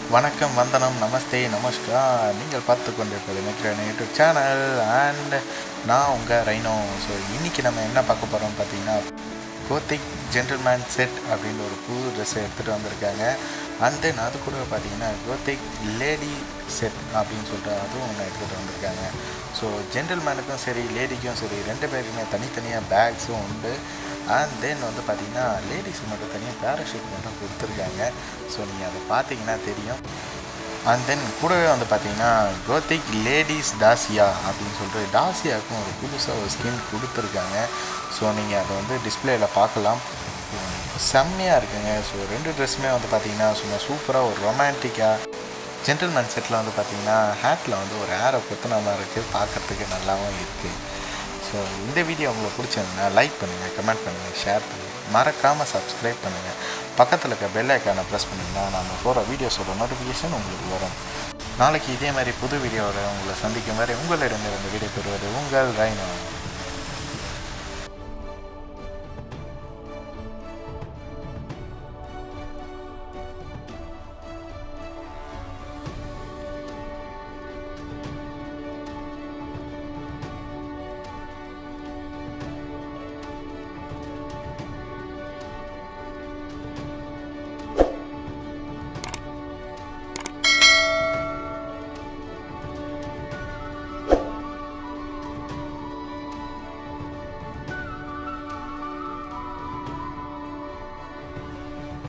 வணக்கம், வந்தனம், நமஸ்தே, நமஸ்கார். நீங்கள் பார்த்து கொண்டிருப்பது நினைக்கிறேன் யூடியூப் சேனல் அண்ட் நான் உங்கள் ரைனோ. ஸோ இன்றைக்கி நம்ம என்ன பார்க்க போகிறோம்னு பார்த்தீங்கன்னா, கோத்திக் ஜென்டில்மேன் செட் அப்படின்ற ஒரு புது ட்ரெஸ்ஸை எடுத்துகிட்டு வந்திருக்காங்க. அண்ட் தென் அது கூட பார்த்தீங்கன்னா கோத்திக் லேடி செட் அப்படின்னு சொல்லிட்டு அதுவும் ஒன்று எடுத்துகிட்டு வந்திருக்காங்க. ஸோ ஜென்டில்மேனுக்கும் சரி லேடிக்கும் சரி ரெண்டு பேருக்குமே தனித்தனியாக பேக்ஸும் உண்டு. அண்ட் தென் பார்த்திங்கன்னா லேடிஸுக்கு மட்டும் தனியாக பேராஷூட் மட்டும் கொடுத்துருக்காங்க. ஸோ நீங்கள் அதை பார்த்தீங்கன்னா தெரியும். அண்ட் தென் கூடவே பார்த்திங்கன்னா கோத்திக் லேடிஸ் டாசியா அப்படின்னு சொல்லிட்டு டாசியாவுக்கும் ஒரு புதுசாக ஒரு ஸ்கின் கொடுத்துருக்காங்க. ஸோ நீங்கள் அதை டிஸ்பிளேயில் பார்க்கலாம். செம்மையாக இருக்குங்க. ஸோ ரெண்டு ட்ரெஸ்ஸுமே பார்த்திங்கன்னா சும்மா சூப்பராக ஒரு ரொமான்டிக்காக ஜென்டில்மேன் செட்டில் பார்த்திங்கன்னா ஹேட்டில் ஒரு ஏரை குத்துன மாதிரி இருக்குது, பார்க்குறதுக்கு நல்லாவும் இருக்குது. ஸோ இந்த வீடியோ உங்களுக்கு பிடிச்சிருந்தா லைக் பண்ணுங்கள், கமெண்ட் பண்ணுங்கள், ஷேர் பண்ணுங்கள், மறக்காமல் சப்ஸ்கிரைப் பண்ணுங்கள். பக்கத்தில் இருக்க பெல் ஐக்கானை ப்ரெஸ் பண்ணிங்கன்னா நம்ம போகிற வீடியோஸோட நோட்டிஃபிகேஷன் உங்களுக்கு வரும். நாளைக்கு இதே மாதிரி புது வீடியோவில் உங்களை சந்திக்கும் வரை உங்களிடமிருந்து விடை பெறுவது உங்கள் ரைனோ.